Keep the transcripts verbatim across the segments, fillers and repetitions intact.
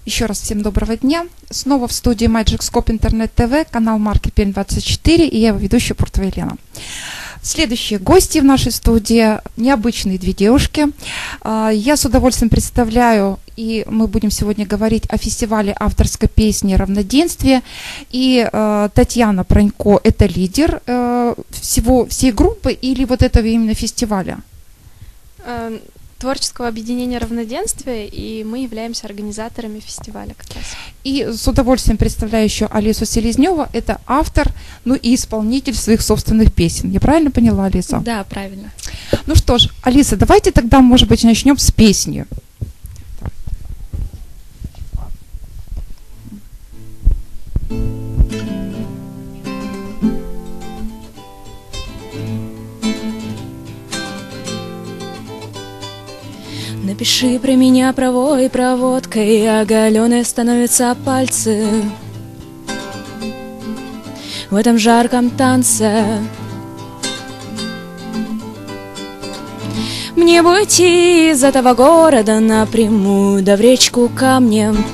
Еще раз всем доброго дня. Снова в студии Magicscope Интернет ТВ, канал марки Пермь двадцать четыре, и я его ведущая Пуртова Елена. Следующие гости в нашей студии – необычные две девушки. Я с удовольствием представляю, и мы будем сегодня говорить о фестивале авторской песни «Равноденствие». И э, Татьяна Пронько – это лидер э, всего, всей группы или вот этого именно фестиваля? Творческого объединения «Равноденствие», и мы являемся организаторами фестиваля как раз. И с удовольствием представляю еще Алису Селезнёва, это автор, ну и исполнитель своих собственных песен. Я правильно поняла, Алиса? Да, правильно. Ну что ж, Алиса, давайте тогда, может быть, начнем с песни. Напиши про меня провой проводкой, оголённые становятся пальцы в этом жарком танце. Мне бы уйти из этого города напрямую, да в речку камнем.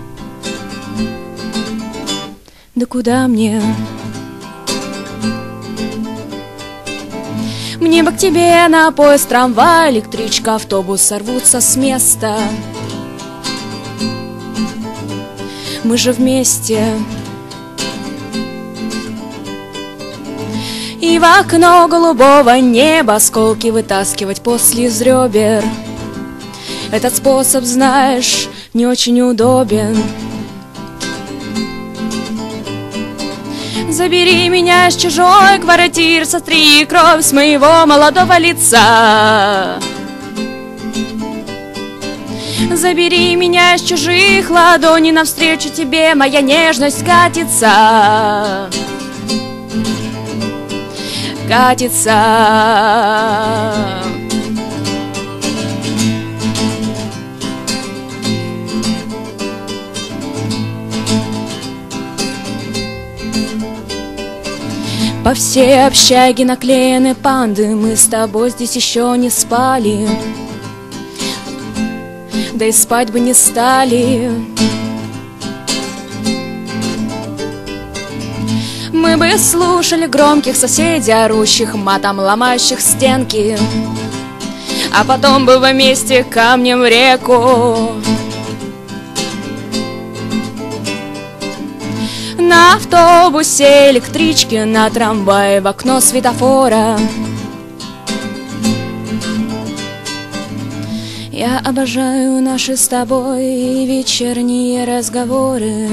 Да куда мне? Мне бы к тебе на поезд, трамвай, электричка, автобус сорвутся с места. Мы же вместе. И в окно голубого неба осколки вытаскивать после из ребер. Этот способ, знаешь, не очень удобен. Забери меня с чужой квартиры, сотри кровь с моего молодого лица. Забери меня с чужих ладоней, навстречу тебе моя нежность катится. Катится. По всей общаге наклеены панды, мы с тобой здесь еще не спали, да и спать бы не стали. Мы бы слушали громких соседей, орущих матом, ломающих стенки, а потом бы вместе камнем в реку. На автобусе, электричке, на трамвае, в окно светофора. Я обожаю наши с тобой вечерние разговоры.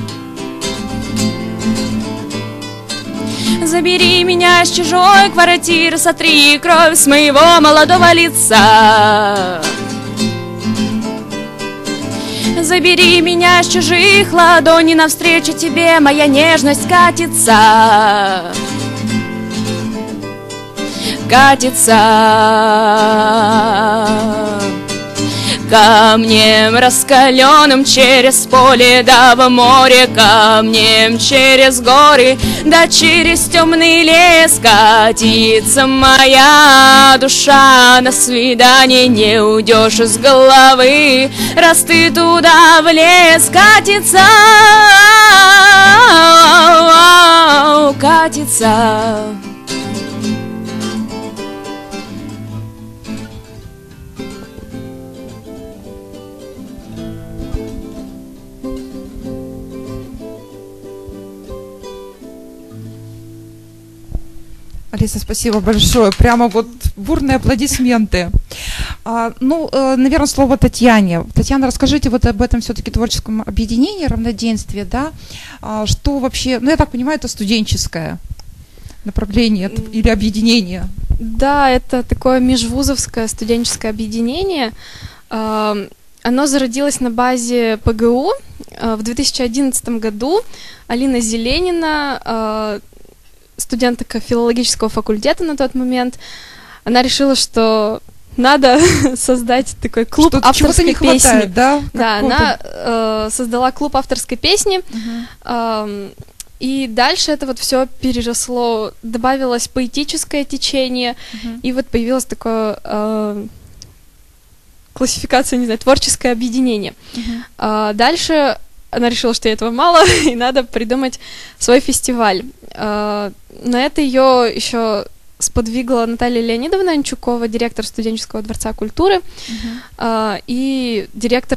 Забери меня с чужой квартиры, сотри кровь с моего молодого лица. Забери меня с чужих ладоней, навстречу тебе моя нежность катится. Катится. Камнем раскаленным через поле, да в море, камнем через горы, да через темный лес катится моя душа. На свидание не уйдешь из головы, раз ты туда влез. Катится, катится. Алиса, спасибо большое. Прямо вот бурные аплодисменты. А, ну, э, наверное, слово Татьяне. Татьяна, расскажите вот об этом все-таки творческом объединении «Равноденствие», да? А, что вообще, ну, я так понимаю, это студенческое направление или объединение? Да, это такое межвузовское студенческое объединение. Оно зародилось на базе ПГУ в две тысячи одиннадцатом году. Алина Зеленина, студентка филологического факультета на тот момент, она решила, что надо создать такой клуб что авторской не песни. Хватает, да? Да, она э, создала клуб авторской песни. Uh-huh. э, и дальше это вот все переросло, добавилось поэтическое течение, uh-huh. и вот появилось такое э, классификация, не знаю, творческое объединение. Мгм. А, дальше она решила, что этого мало, и надо придумать свой фестиваль. А, на это ее еще сподвигла Наталья Леонидовна Анчукова, директор студенческого дворца культуры, Мгм. а, и директор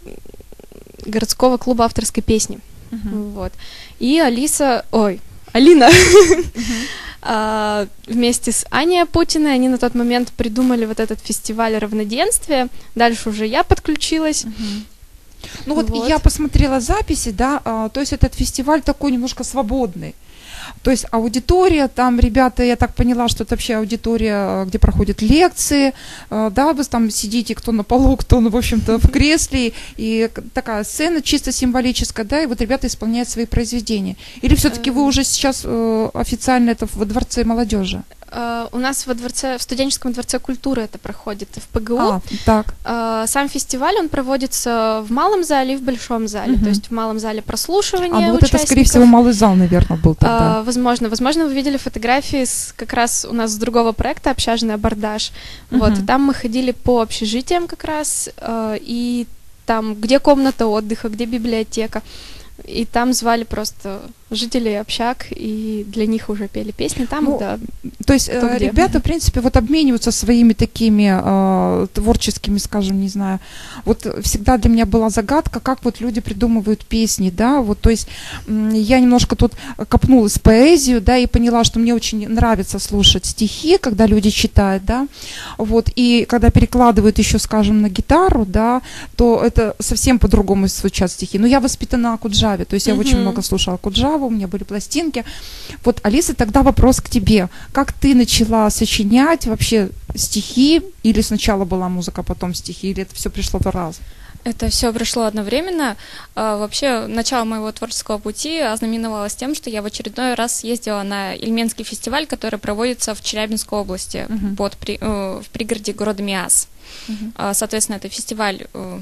городского клуба авторской песни. Мгм. Вот. И Алиса, ой, Алина Мгм. а, вместе с Аней Апутиной, они на тот момент придумали вот этот фестиваль равноденствия. Дальше уже я подключилась. Мгм. Ну вот, Вот. я посмотрела записи, да, а, то есть этот фестиваль такой немножко свободный. То есть аудитория, там ребята, я так поняла, что это вообще аудитория, где проходят лекции, а, да, вы там сидите, кто на полу, кто, ну, в общем-то, в кресле, и к- такая сцена чисто символическая, да, и вот ребята исполняют свои произведения. Или все-таки вы Эм. уже сейчас э, официально это во Дворце молодежи? А, у нас во дворце, в студенческом дворце культуры это проходит, в ПГУ. А, так. А, сам фестиваль, он проводится в малом зале и в большом зале. Мгм. То есть в малом зале прослушивание А, ну вот это, скорее участников. всего, малый зал, наверное, был тогда. А, возможно, возможно, вы видели фотографии с, как раз у нас с другого проекта «Общажный абордаж». Вот, Мгм. и там мы ходили по общежитиям как раз, а, и там, где комната отдыха, где библиотека. И там звали просто жителей общак, и для них уже пели песни там, Ну, да. То есть Кто э, где. ребята, в принципе, вот обмениваются своими такими э, творческими, скажем, не знаю. Вот всегда для меня была загадка, как вот люди придумывают песни, да, вот, то есть м, я немножко тут копнулась в поэзию, да, и поняла, что мне очень нравится слушать стихи, когда люди читают, да, вот, и когда перекладывают еще, скажем, на гитару, да, то это совсем по-другому звучат стихи. Но я воспитана Акуджаве, то есть я очень Мгм. много слушала Акуджаву, у меня были пластинки. Вот, Алиса, тогда вопрос к тебе. Как ты начала сочинять вообще стихи? Или сначала была музыка, потом стихи? Или это все пришло в раз? Это все пришло одновременно. А, Вообще, начало моего творческого пути ознаменовалось тем, что я в очередной раз съездила на Ильменский фестиваль, который проводится в Челябинской области, Мгм. под, при- э, в пригороде города Миас. Мгм. А, Соответственно, это фестиваль э,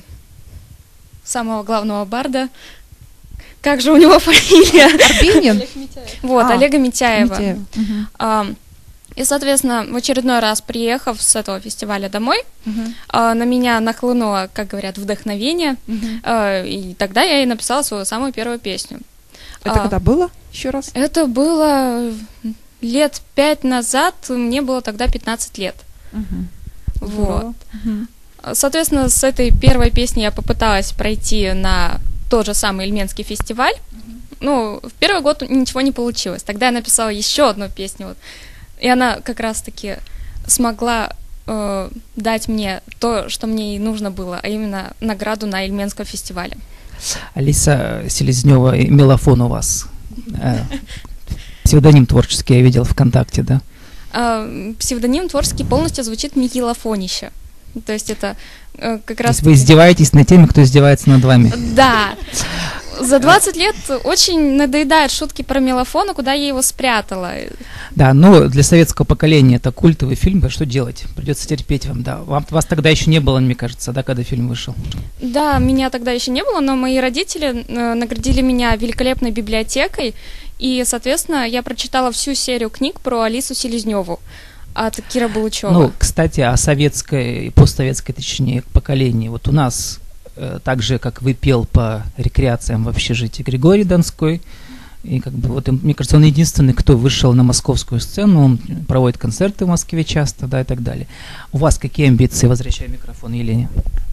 самого главного барда. Как же у него фамилия? Арбенин? Вот, А, Олега Митяева. Митяев. Мгм. А, И, соответственно, в очередной раз, приехав с этого фестиваля домой, Мгм. а, на меня нахлынуло, как говорят, вдохновение, Мгм. а, и тогда я и написала свою самую первую песню. Это А, когда было? Еще раз? Это было лет пять назад, мне было тогда пятнадцать лет. Мгм. Вот. Здорово. Мгм. Соответственно, с этой первой песней я попыталась пройти на тот же самый Ильменский фестиваль. Ну, в первый год ничего не получилось. Тогда я написала еще одну песню, вот, и она как раз-таки смогла э, дать мне то, что мне и нужно было, а именно награду на Ильменском фестивале. Алиса Селезнева, и мелофон у вас. Э, Псевдоним творческий я видел ВКонтакте, да? А, псевдоним творческий полностью звучит Михилофонище. То есть это э, как То раз... есть вы издеваетесь над теми, кто издевается над вами. Да. За двадцать лет очень надоедают шутки про мелофон, куда я его спрятала. Да, но для советского поколения это культовый фильм, а что делать? Придется терпеть вам, да. Вам, вас тогда еще не было, мне кажется, да, когда фильм вышел? Да, меня тогда еще не было, но мои родители э, наградили меня великолепной библиотекой, и, соответственно, я прочитала всю серию книг про Алису Селезневу от Кира Булычева. Ну, кстати, о советской и постсоветской, точнее, поколении. Вот у нас, э, так же, как вы, пел по рекреациям в общежитии Григорий Донской, и как бы вот, мне кажется, он единственный, кто вышел на московскую сцену, он проводит концерты в Москве часто, да, и так далее. У вас какие амбиции? Возвращаю микрофон Елене.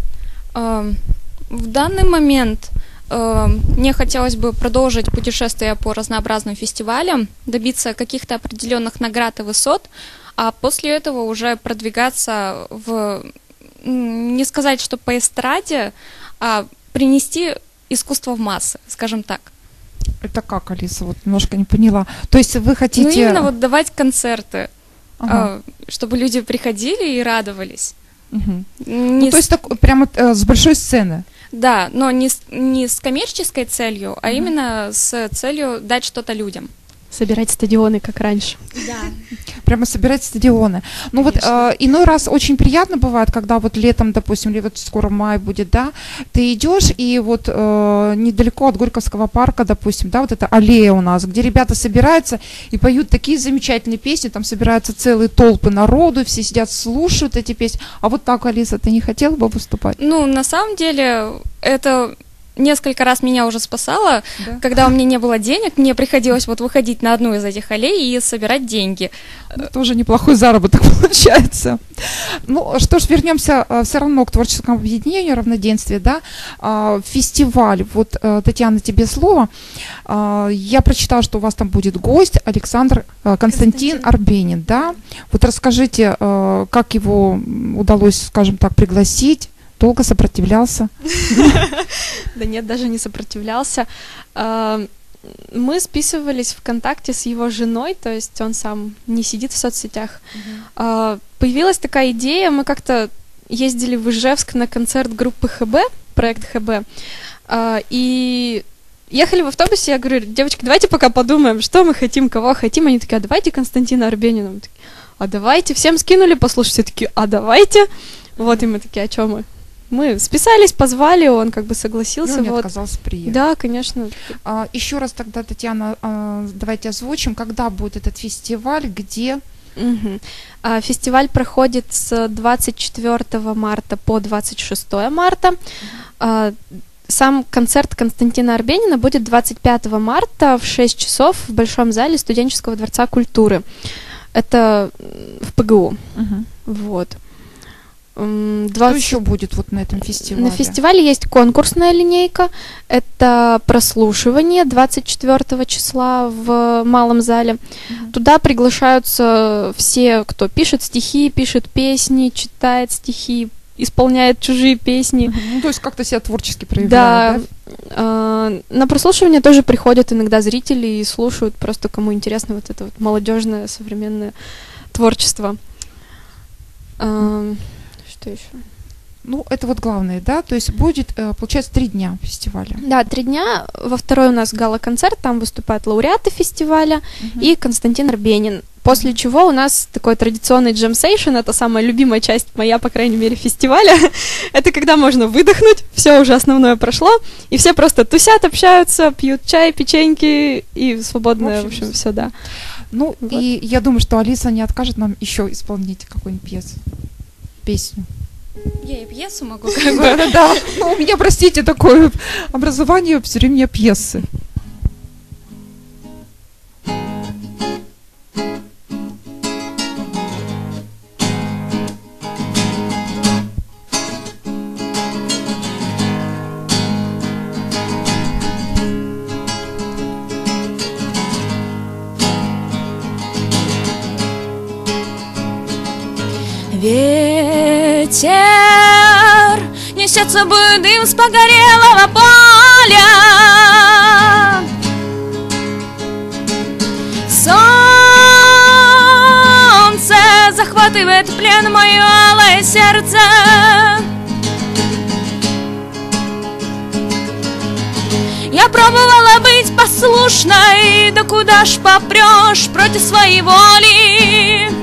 Э, В данный момент э, мне хотелось бы продолжить путешествие по разнообразным фестивалям, добиться каких-то определенных наград и высот, а после этого уже продвигаться в, м, не сказать, что по эстраде, а принести искусство в массы, скажем так. Это как, Алиса? Вот немножко не поняла. То есть вы хотите... Ну, именно вот давать концерты, Ага. э, чтобы люди приходили и радовались. Мгм. Не Ну, то с- есть так, прямо э, с большой сцены. Да, но не с, не с коммерческой целью, а Мгм. именно с целью дать что-то людям. собирать стадионы, как раньше. Да. Прямо собирать стадионы. Ну вот э, иной раз очень приятно бывает, когда вот летом, допустим, или вот скоро май будет, да, ты идешь и вот э, недалеко от Горьковского парка, допустим, да, вот эта аллея у нас, где ребята собираются и поют такие замечательные песни, там собираются целые толпы народу, все сидят, слушают эти песни. А вот так, Алиса, ты не хотела бы выступать? Ну, на самом деле, это несколько раз меня уже спасало, Да? когда у меня не было денег, мне приходилось вот выходить на одну из этих аллей и собирать деньги. Ну, тоже неплохой заработок получается. Ну что ж, вернемся э, все равно к творческому объединению «Равноденствие», да, э, фестиваль. Вот, э, Татьяна, тебе слово. Э, я прочитала, что у вас там будет гость Александр э, Константин, Константин Арбенин, да. Вот расскажите, э, как его удалось, скажем так, пригласить? Долго сопротивлялся? Да нет, даже не сопротивлялся. Мы списывались ВКонтакте с его женой, то есть он сам не сидит в соцсетях. Uh-huh. Появилась такая идея, мы как-то ездили в Ижевск на концерт группы ХБ, проект ХБ, и ехали в автобусе, я говорю: девочки, давайте пока подумаем, что мы хотим, кого хотим. Они такие: а давайте Константина Арбенина. Мы такие: а давайте. Всем скинули послушать, все такие: а давайте. Вот, и мы такие: а чё мы? Мы списались, позвали, он как бы согласился. И он не вот. отказался приехать. Да, конечно. А, еще раз тогда, Татьяна, а, давайте озвучим, когда будет этот фестиваль, где? Угу. А, фестиваль проходит с двадцать четвёртого марта по двадцать шестого марта. Угу. А, сам концерт Константина Арбенина будет двадцать пятого марта в шесть часов в Большом зале Студенческого дворца культуры. Это в ПГУ. Угу. Вот. двадцать... Что еще будет вот на этом фестивале? На фестивале есть конкурсная линейка. Это прослушивание двадцать четвёртого числа в Малом зале. Mm-hmm. Туда приглашаются все, кто пишет стихи, пишет песни, читает стихи, исполняет чужие песни. Mm-hmm. Ну, то есть как-то себя творчески проявляют, да? Да. Э, на прослушивание тоже приходят иногда зрители и слушают, просто кому интересно вот это вот молодежное современное творчество. Э, Что еще? Ну, это вот главное, да? То есть будет, получается, три дня фестиваля. Да, три дня. Во второй у нас гала-концерт, там выступают лауреаты фестиваля uh-huh. и Константин Арбенин. После чего у нас такой традиционный джем-сейшн, это самая любимая часть моя, по крайней мере, фестиваля. Это когда можно выдохнуть, все уже основное прошло, и все просто тусят, общаются, пьют чай, печеньки и свободное, в общем, в общем все, да. Ну, вот. И я думаю, что Алиса не откажет нам еще исполнить какую-нибудь пьесу. Песню. Я и пьесу могу, как бы. Да, да. У меня, простите, такое образование все время пьесы. Ветер несет с собой дым с погорелого поля. Солнце захватывает в плен мое алое сердце. Я пробовала быть послушной, да куда ж попрешь против своей воли.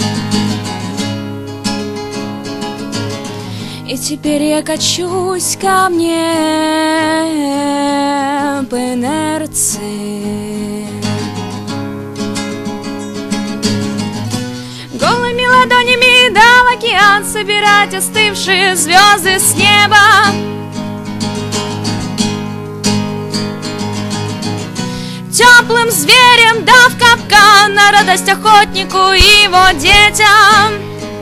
И теперь я качусь ко мне по инерции. Голыми ладонями дал океан собирать остывшие звезды с неба. Теплым зверем дав капкан на радость охотнику и его детям.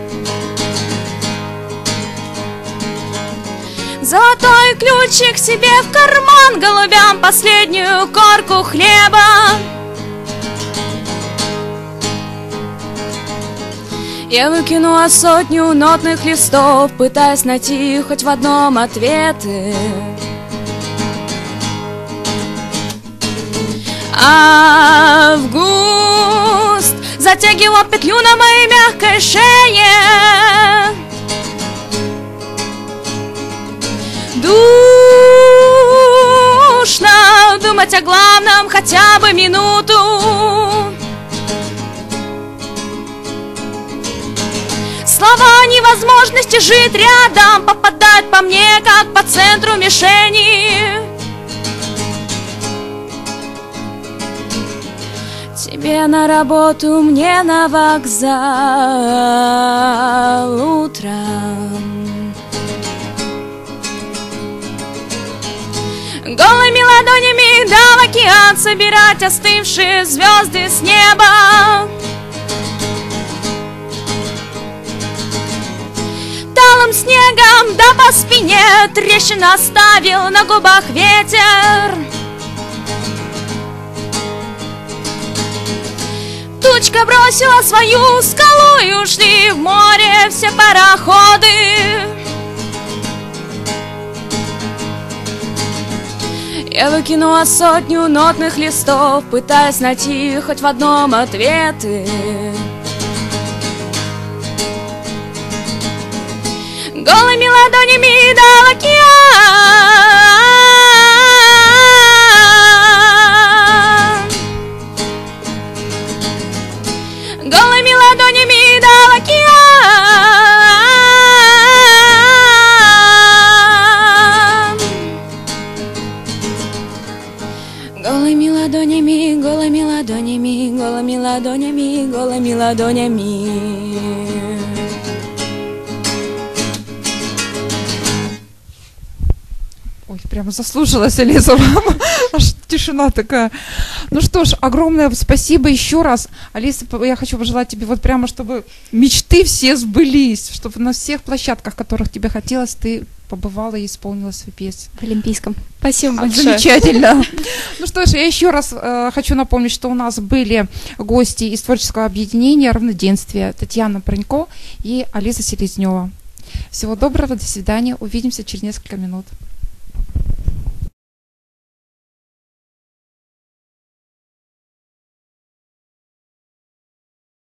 Золотой ключик себе в карман, голубям последнюю корку хлеба. Я выкинула сотню нотных листов, пытаясь найти хоть в одном ответы. Август затягивал петлю на моей мягкой шее. Душно, подумать о главном хотя бы минуту. Слова невозможности жить рядом попадают по мне, как по центру мишени. Тебе на работу, мне на вокзал утром. Голыми ладонями да в океан собирать остывшие звезды с неба. Талым снегом да по спине трещину оставил на губах ветер. Тучка бросила свою скалу и ушли в море все пароходы. Я выкинула сотню нотных листов, пытаясь найти хоть в одном ответы. Голыми ладонями да в океан. Голыми ладонями да в океан. Голыми ладонями, голыми ладонями, голыми ладонями, голыми ладонями. Ой, прямо заслушалась, Алиса, вам. Аж тишина такая. Ну что ж, огромное спасибо еще раз. Алиса, я хочу пожелать тебе вот прямо, чтобы мечты все сбылись, чтобы на всех площадках, которых тебе хотелось, ты побывала и исполнила свою песню. В Олимпийском. Спасибо А, большое. замечательно. Ну что ж, я еще раз э, хочу напомнить, что у нас были гости из творческого объединения «Равноденствие» Татьяна Пронько и Алиса Селезнева. Всего доброго, до свидания, увидимся через несколько минут.